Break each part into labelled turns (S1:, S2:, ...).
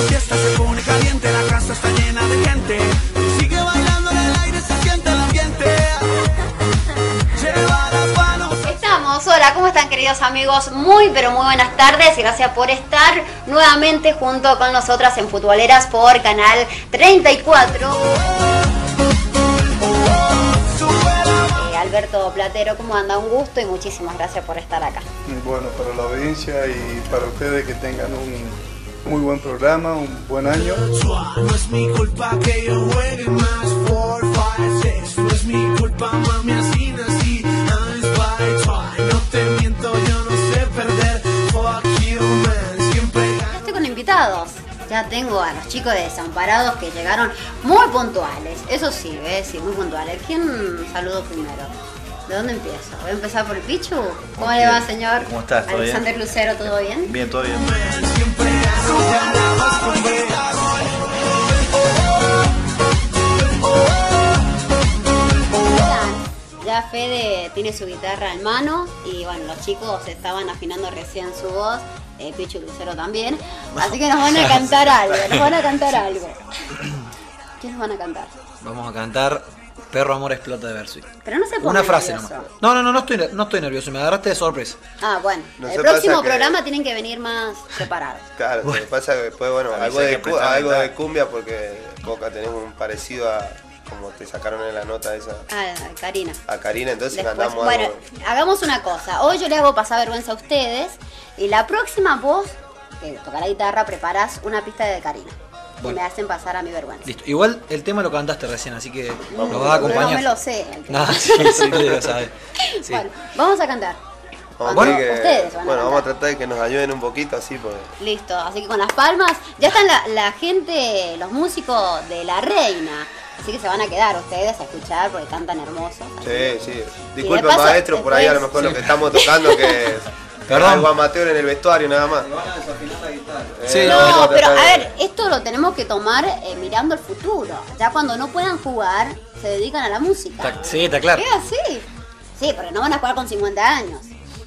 S1: fiesta se pone caliente, la casa está llena de gente. Sigue bailando en el aire, se siente el ambiente. Lleva las manos.
S2: Estamos, hola, ¿cómo están queridos amigos? Muy pero muy buenas tardes y gracias por estar nuevamente junto con nosotras en Futboleras por Canal 34. Alberto Platero, ¿cómo anda? Un gusto y muchísimas gracias por estar acá.
S3: Bueno, para la audiencia y para ustedes que tengan un muy buen programa, un buen año.
S1: No es mi culpa que yo juegue más 4, 5, 6. No es mi culpa, mami, así nací. No te miento, yo no sé perder. Fuck you, man, siempre.
S2: Ya estoy con invitados. Ya tengo a los chicos de Desamparados que llegaron muy puntuales. Eso sí, sí, muy puntuales. ¿Quién saludo primero? ¿De dónde empiezo? ¿Voy a empezar por el Pichu? ¿Cómo le va, señor?
S4: ¿Cómo estás? ¿Todo
S2: Alexander
S4: bien?
S2: Lucero, ¿todo bien?
S4: Bien, todo bien.
S2: Ya Fede tiene su guitarra en mano y bueno, los chicos estaban afinando recién su voz, Pichu y Lucero también, así que nos van a cantar algo, ¿Qué nos van a cantar?
S4: Vamos a cantar Perro Amor Explota de Versuit.
S2: Pero no se ponga
S4: Una frase
S2: nervioso.
S4: nomás. No estoy nervioso, me agarraste de sorpresa.
S2: Ah, bueno,
S5: No
S2: el
S5: se
S2: próximo
S5: pasa que-
S2: programa tienen que venir más separados.
S5: Claro, lo que pasa que después, bueno, algo de cumbia porque Coca tenemos un parecido a como te sacaron en la nota esa
S2: Ah, Karina.
S5: a Karina, entonces
S2: Después,
S5: cantamos
S2: bueno,
S5: algo.
S2: hagamos una cosa. Hoy yo le hago pasar vergüenza a ustedes y la próxima vos, que toca la guitarra, preparás una pista de Karina. Y
S4: Bueno.
S2: me hacen pasar a mi vergüenza.
S4: Listo. Igual el tema lo cantaste recién, así que lo vas a
S2: No
S4: acompañar.
S2: me lo sé. el tema.
S4: No, sí, lo sabes. Sí.
S2: Bueno, vamos a cantar.
S5: Vamos a
S2: Bueno,
S5: tener que-
S2: ustedes van a
S5: bueno, vamos a
S2: cantar.
S5: tratar de que nos ayuden un poquito así porque
S2: Listo, así que con las palmas, ya están la gente, los músicos de La Reina. Así que se van a quedar ustedes a escuchar porque cantan hermoso.
S5: sí. Disculpe
S2: paso,
S5: maestro, por ahí a lo
S2: después-
S5: mejor lo que estamos tocando que es
S4: Perdón.
S5: algo amateur en el vestuario nada más.
S4: Sí,
S2: No,
S5: vamos a
S2: pero
S5: tratar
S2: a
S5: de-
S2: ver, esto lo tenemos que tomar mirando el futuro. Ya cuando no puedan jugar, se dedican a la música.
S4: Sí, está claro.
S2: Es así. Sí, porque no van a jugar con 50 años.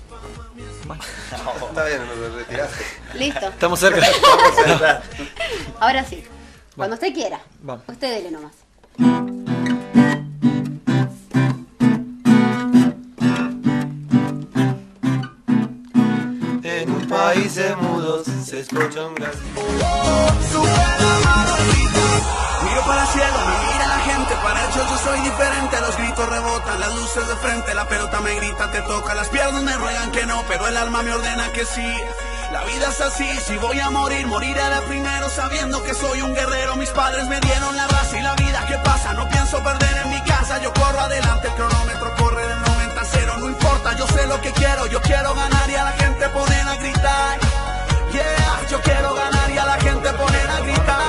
S5: Está bien, nos retiraste.
S2: Listo.
S4: Estamos cerca.
S5: Vamos a entrar.
S2: Ahora sí. Cuando usted quiera.
S4: Vamos.
S2: Usted dele nomás.
S5: En un país de mudos se escucha un gran...
S1: Miro para el cielo, me mira la gente. Para ellos yo soy diferente. Los gritos rebotan, las luces de frente. La pelota me grita, te toca. Las piernas me ruegan que no, pero el alma me ordena que sí. La vida es así, si voy a morir, moriré de primero sabiendo que soy un guerrero. Mis padres me dieron la raza y la vida que pasa. No pienso perder en mi casa, yo corro adelante. El cronómetro corre del 90-0. No importa, yo sé lo que quiero. Yo quiero ganar y a la gente poner a gritar. Yeah, yo quiero ganar y a la gente poner a gritar.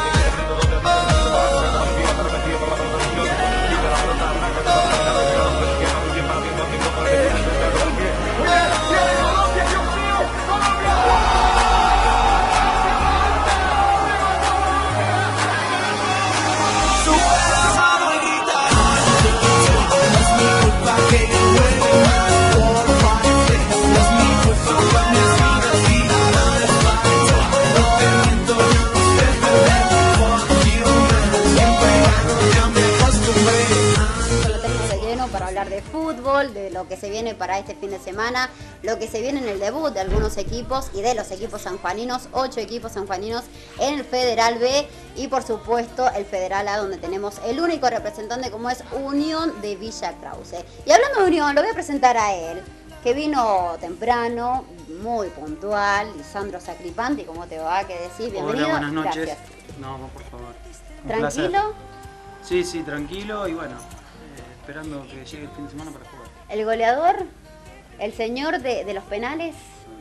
S2: Lo tenemos de lleno para hablar de fútbol, de lo que se viene para este fin de semana, lo que se viene en el debut de algunos equipos y de los equipos sanjuaninos, 8 equipos sanjuaninos en el Federal B y por supuesto el Federal A donde tenemos el único representante como es Unión de Villa Krause. Y hablando de Unión, lo voy a presentar a él, que vino temprano, muy puntual, Lisandro Sacripanti, ¿cómo te va? ¿Qué decís? Bienvenido.
S6: Hola, buenas noches.
S2: Gracias.
S6: No, por favor. Un
S2: ¿Tranquilo?
S6: placer. Sí, tranquilo y bueno, esperando que llegue el fin de semana para jugar.
S2: ¿El goleador? ¿El señor de los penales?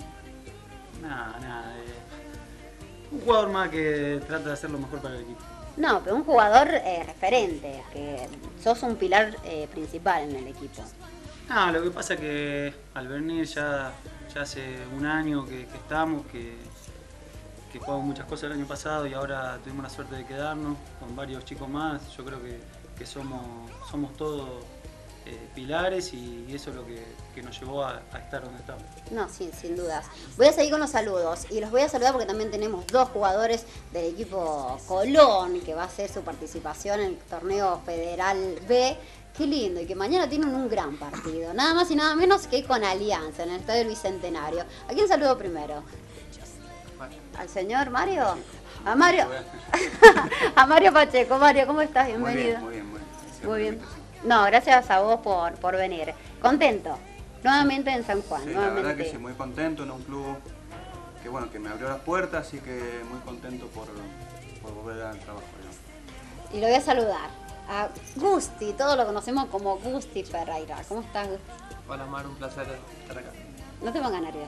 S6: Nada. Un jugador más que trata de hacer lo mejor para el equipo.
S2: No, pero un jugador referente, que sos un pilar principal en el equipo.
S6: No, lo que pasa que al venir ya hace un año que estamos, que jugamos muchas cosas el año pasado y ahora tuvimos la suerte de quedarnos con varios chicos más. Yo creo que somos todos pilares y eso es lo que nos llevó a estar donde estamos.
S2: No, sí, sin dudas. Voy a seguir con los saludos y los voy a saludar porque también tenemos 2 jugadores del equipo Colón que va a hacer su participación en el torneo Federal B. Qué lindo, y que mañana tienen un gran partido, nada más y nada menos que con Alianza en el Estadio del Bicentenario. ¿A quién saludo primero? ¿Al señor Mario? A Mario. A Mario Pacheco. Mario, ¿cómo estás? Bienvenido.
S7: Muy bien.
S2: Muy bien. No, gracias a vos por venir. Contento. Nuevamente en San Juan.
S7: Sí,
S2: nuevamente.
S7: la verdad que sí, muy contento en un club que bueno, que me abrió las puertas, así que muy contento por volver al trabajo.
S2: Y lo voy a saludar a Gusti, todos lo conocemos como Gusti Ferreira. ¿Cómo estás, Gusti?
S8: Hola Mar, un placer estar acá.
S2: No te pongas nervioso.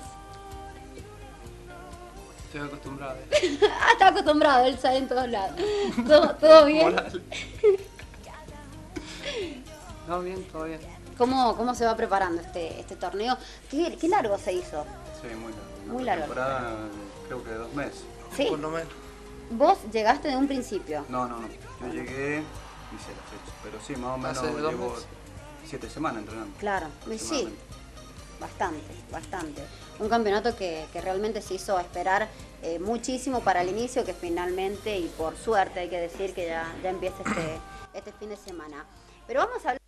S8: Estoy acostumbrado.
S2: Está acostumbrado, él sale en todos lados. ¿Todo bien?
S8: No, bien, todo bien.
S2: ¿Cómo se va preparando este torneo? ¿Qué largo se hizo?
S7: Sí, muy largo.
S2: Muy largo.
S7: Temporada, creo que de 2 meses.
S2: Sí.
S8: Por lo menos.
S2: ¿Vos llegaste de un principio?
S7: No. Yo llegué, hice la fecha, pero sí, más o menos
S8: Hace 2
S7: llevo
S8: meses.
S7: 7 semanas entrenando.
S2: Claro, y sí. Bastante. Un campeonato que realmente se hizo esperar muchísimo para el inicio, que finalmente, y por suerte hay que decir que ya empieza este fin de semana. Pero vamos a hablar...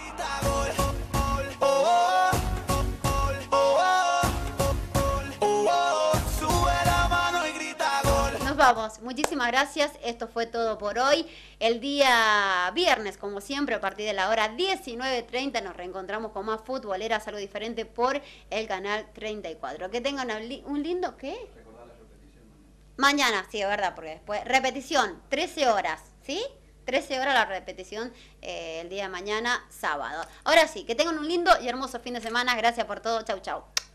S2: Nos vamos, muchísimas gracias, esto fue todo por hoy. El día viernes, como siempre, a partir de la hora 19:30 nos reencontramos con más Futboleras, algo diferente por el canal 34. Que tengan un lindo, ¿qué? Mañana, sí, es verdad, porque después, repetición, 13 horas, ¿sí? 13 horas la repetición el día de mañana, sábado. Ahora sí, que tengan un lindo y hermoso fin de semana. Gracias por todo. Chau.